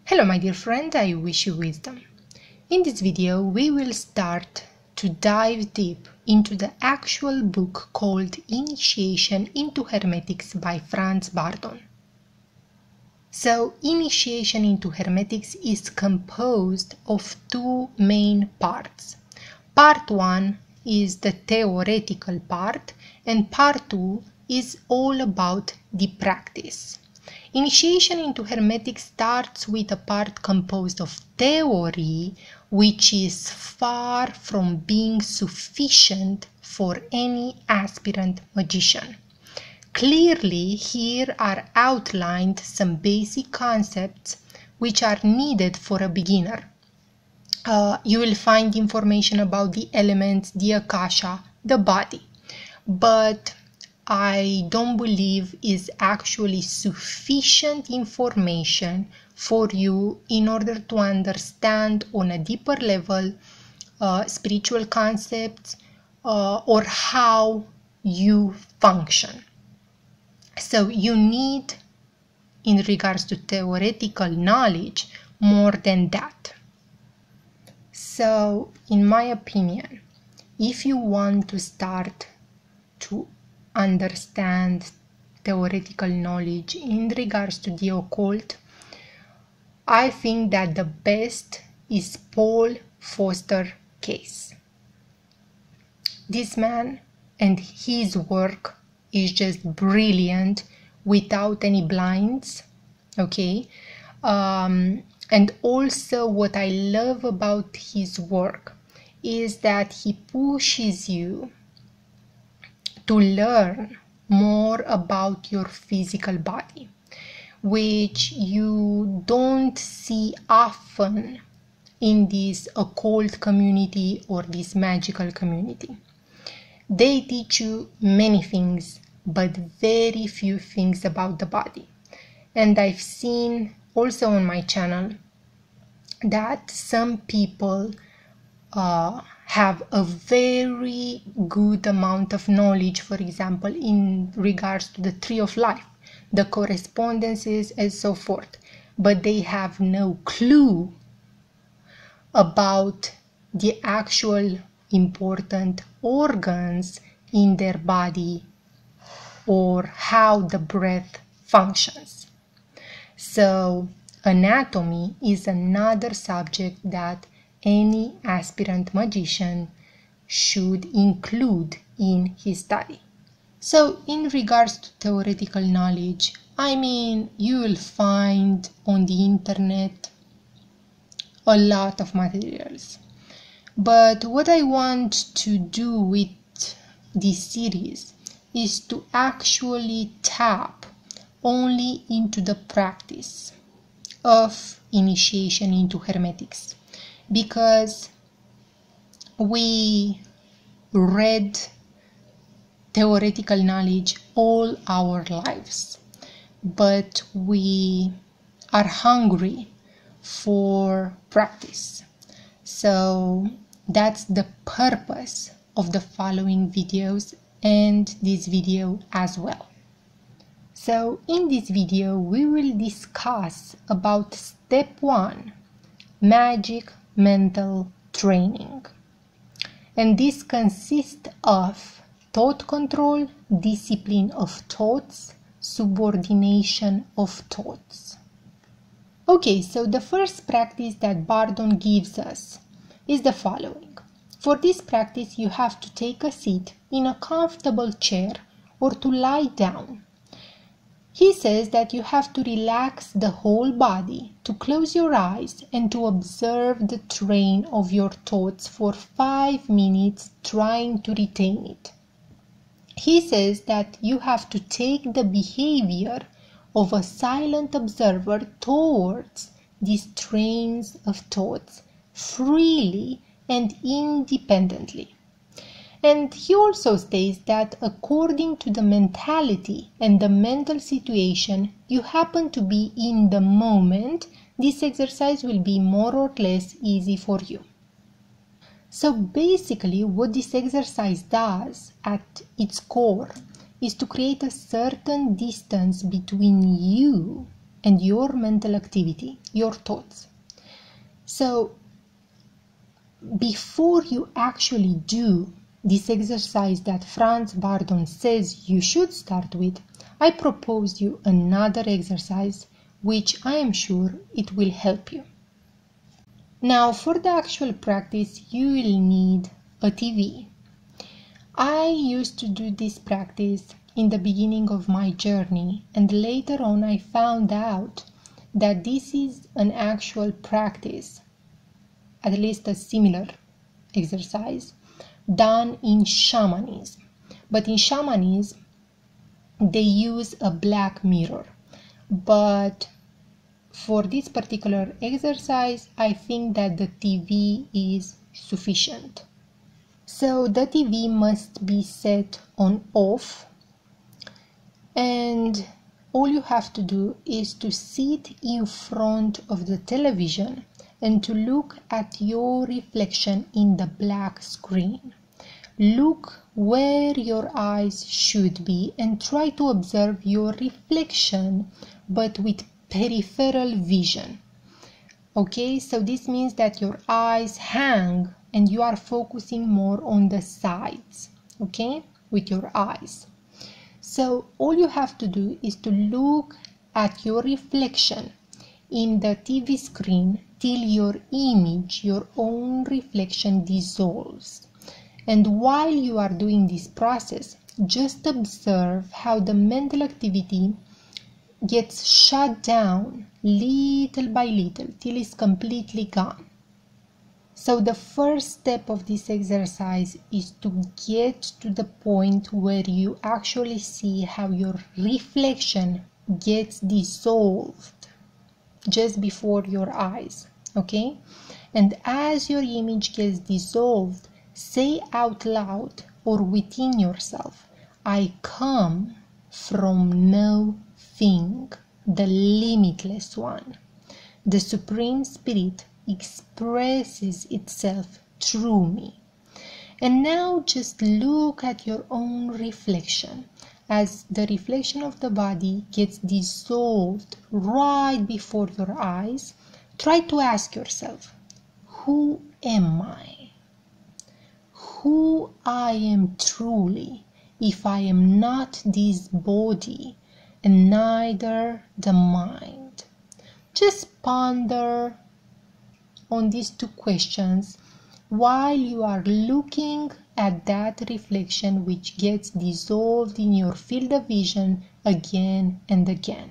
Hello my dear friend, I wish you wisdom. In this video we will start to dive deep into the actual book called Initiation into Hermetics by Franz Bardon. So Initiation into Hermetics is composed of two main parts. Part 1 is the theoretical part and part 2 is all about the practice. Initiation into Hermetics starts with a part composed of theory, which is far from being sufficient for any aspirant magician. Clearly, here are outlined some basic concepts which are needed for a beginner. You will find information about the elements, the akasha, the body, but I don't believe is actually sufficient information for you in order to understand on a deeper level spiritual concepts or how you function. So you need, in regards to theoretical knowledge, more than that. So, in my opinion, if you want to start to understand theoretical knowledge in regards to the occult, I think that the best is Paul Foster Case. This man and his work is just brilliant without any blinds, okay? And also what I love about his work is that he pushes you to learn more about your physical body, which you don't see often in this occult community or this magical community. They teach you many things, but very few things about the body. And I've seen also on my channel that some people have a very good amount of knowledge, for example, in regards to the tree of life, the correspondences and so forth, but they have no clue about the actual important organs in their body or how the breath functions. So anatomy is another subject that any aspirant magician should include in his study. So in regards to theoretical knowledge, I mean, you will find on the internet a lot of materials. But what I want to do with this series is to actually tap only into the practice of initiation into Hermetics, because we read theoretical knowledge all our lives, but we are hungry for practice. So that's the purpose of the following videos and this video as well. So in this video we will discuss about step 1, magic mental training. And this consists of thought control, discipline of thoughts, subordination of thoughts. Okay, so the first practice that Bardon gives us is the following. For this practice you have to take a seat in a comfortable chair or to lie down. He says that you have to relax the whole body, to close your eyes and to observe the train of your thoughts for 5 minutes, trying to retain it. He says that you have to take the behavior of a silent observer towards these trains of thoughts freely and independently. And he also states that according to the mentality and the mental situation you happen to be in the moment, this exercise will be more or less easy for you. So basically what this exercise does at its core is to create a certain distance between you and your mental activity, your thoughts. So before you actually do this exercise that Franz Bardon says you should start with, I propose you another exercise which I am sure it will help you. Now for the actual practice you will need a TV. I used to do this practice in the beginning of my journey, and later on I found out that this is an actual practice, at least a similar exercise, done in shamanism. But in shamanism, they use a black mirror. But for this particular exercise, I think that the TV is sufficient. So the TV must be set on off, and all you have to do is to sit in front of the television and to look at your reflection in the black screen. Look where your eyes should be and try to observe your reflection, but with peripheral vision. Okay, so this means that your eyes hang and you are focusing more on the sides, okay, with your eyes. So all you have to do is to look at your reflection in the TV screen till your image, your own reflection dissolves. And while you are doing this process, just observe how the mental activity gets shut down little by little till it's completely gone. So the first step of this exercise is to get to the point where you actually see how your reflection gets dissolved just before your eyes, okay? And as your image gets dissolved, say out loud or within yourself, I come from nothing, the limitless one. The Supreme Spirit expresses itself through me. And now just look at your own reflection as the reflection of the body gets dissolved right before your eyes. Try to ask yourself, who am I? Who I am truly if I am not this body and neither the mind? Just ponder on these two questions while you are looking at that reflection which gets dissolved in your field of vision again and again.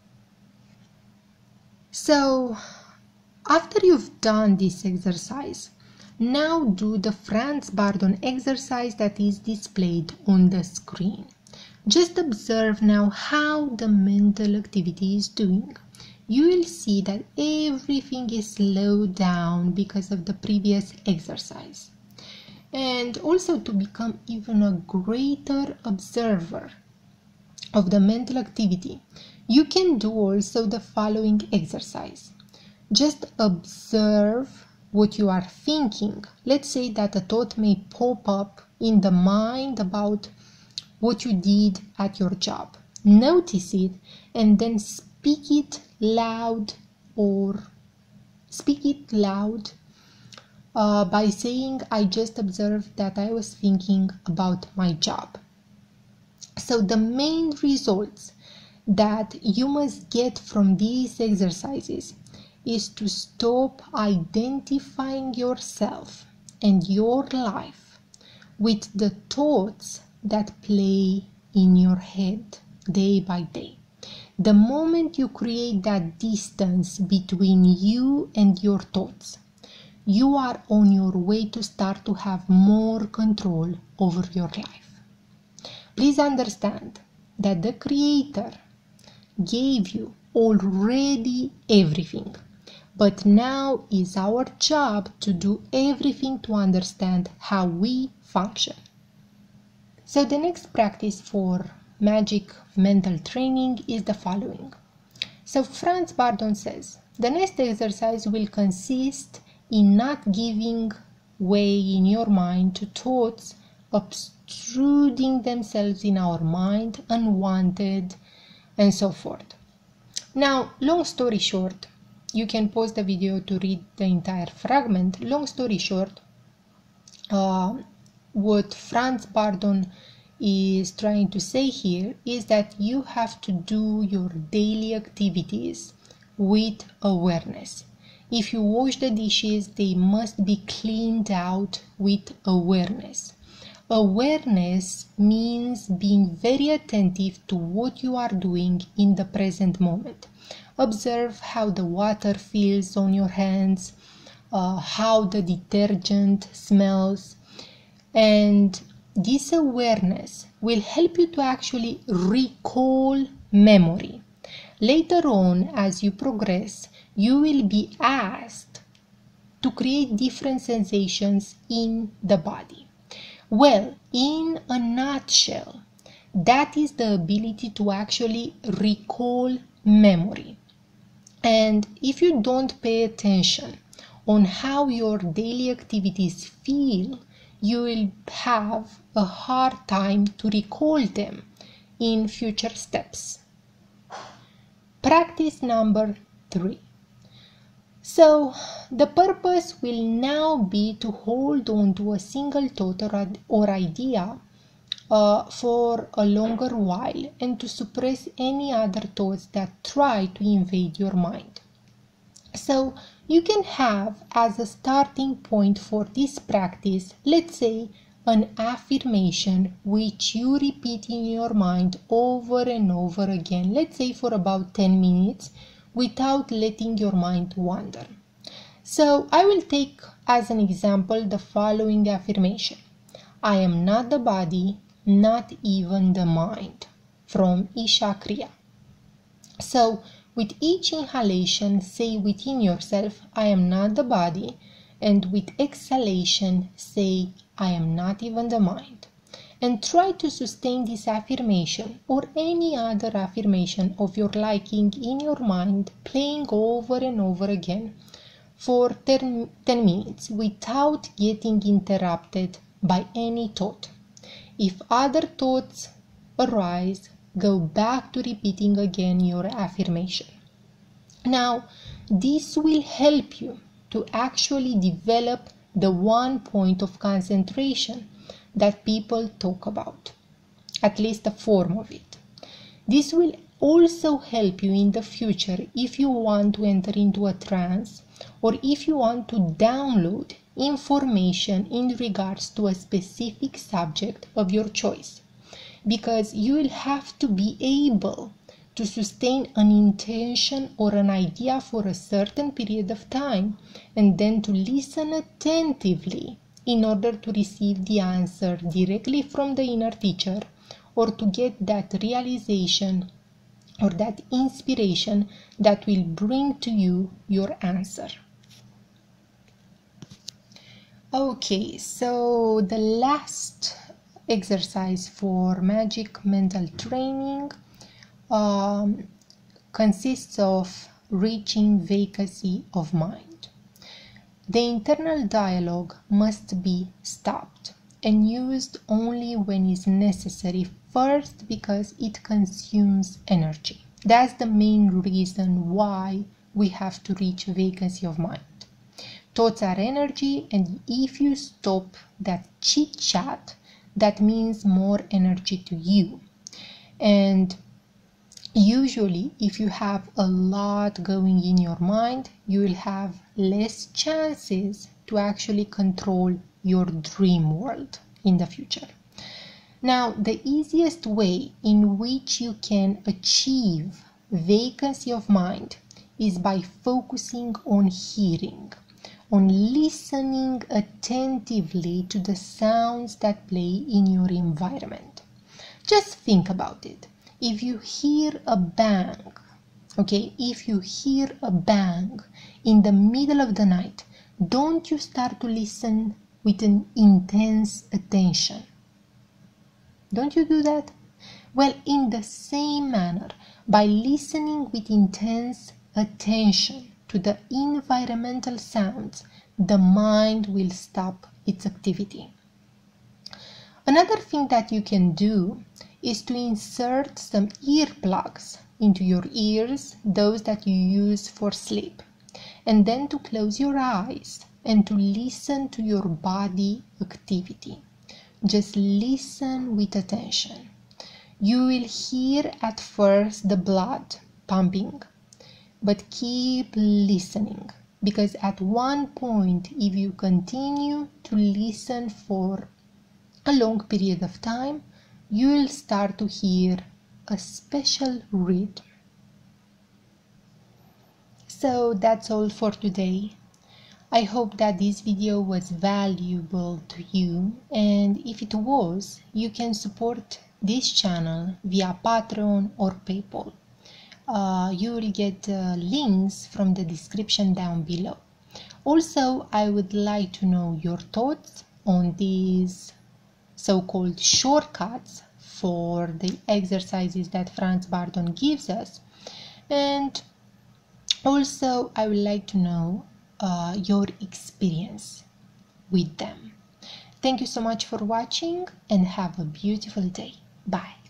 So after you've done this exercise, now do the Franz Bardon exercise that is displayed on the screen. Just observe now how the mental activity is doing. You will see that everything is slowed down because of the previous exercise. And also to become even a greater observer of the mental activity, you can do also the following exercise. Just observe what you are thinking. Let's say that a thought may pop up in the mind about what you did at your job. Notice it and then speak it loud by saying, I just observed that I was thinking about my job. So the main results that you must get from these exercises is to stop identifying yourself and your life with the thoughts that play in your head day by day. The moment you create that distance between you and your thoughts, you are on your way to start to have more control over your life. Please understand that the Creator gave you already everything, but now is our job to do everything to understand how we function. So the next practice for magic mental training is the following. So Franz Bardon says, the next exercise will consist in not giving way in your mind to thoughts obtruding themselves in our mind, unwanted, and so forth. Now, long story short, you can pause the video to read the entire fragment. Long story short, what Franz Bardon is trying to say here is that you have to do your daily activities with awareness. If you wash the dishes, they must be cleaned out with awareness. Awareness means being very attentive to what you are doing in the present moment. Observe how the water feels on your hands, how the detergent smells, and this awareness will help you to actually recall memory. Later on, as you progress, you will be asked to create different sensations in the body. Well, in a nutshell, that is the ability to actually recall memory. And if you don't pay attention on how your daily activities feel, you will have a hard time to recall them in future steps. Practice number 3. So, the purpose will now be to hold on to a single thought or idea for a longer while and to suppress any other thoughts that try to invade your mind. So, you can have as a starting point for this practice, let's say, an affirmation which you repeat in your mind over and over again, let's say for about 10 minutes, without letting your mind wander. So I will take as an example the following affirmation. I am not the body, not even the mind, from Isha Kriya. So with each inhalation, say within yourself, I am not the body, and with exhalation, say, I am not even the mind. And try to sustain this affirmation or any other affirmation of your liking in your mind, playing over and over again for 10 minutes without getting interrupted by any thought. If other thoughts arise, go back to repeating again your affirmation. Now, this will help you to actually develop the one point of concentration that people talk about, at least a form of it. This will also help you in the future if you want to enter into a trance or if you want to download information in regards to a specific subject of your choice, because you will have to be able to sustain an intention or an idea for a certain period of time and then to listen attentively in order to receive the answer directly from the inner teacher or to get that realization or that inspiration that will bring to you your answer. Okay, so the last exercise for magic mental training consists of reaching vacancy of mind. The internal dialogue must be stopped and used only when is necessary, first because it consumes energy. That's the main reason why we have to reach vacancy of mind. Thoughts are energy, and if you stop that chit chat, that means more energy to you. And usually, if you have a lot going in your mind, you will have less chances to actually control your dream world in the future. Now, the easiest way in which you can achieve vacancy of mind is by focusing on hearing, on listening attentively to the sounds that play in your environment. Just think about it. If you hear a bang, if you hear a bang in the middle of the night, don't you start to listen with an intense attention? Don't you do that? Well, in the same manner, by listening with intense attention to the environmental sounds, the mind will stop its activity. Another thing that you can do is to insert some earplugs into your ears, those that you use for sleep, and then to close your eyes and to listen to your body activity. Just listen with attention. You will hear at first the blood pumping, but keep listening, because at one point, if you continue to listen for a long period of time, you will start to hear a special rhythm. So that's all for today. I hope that this video was valuable to you, and if it was, you can support this channel via Patreon or PayPal. You will get links from the description down below. Also, I would like to know your thoughts on these so-called shortcuts for the exercises that Franz Bardon gives us, and also I would like to know your experience with them. Thank you so much for watching and have a beautiful day. Bye.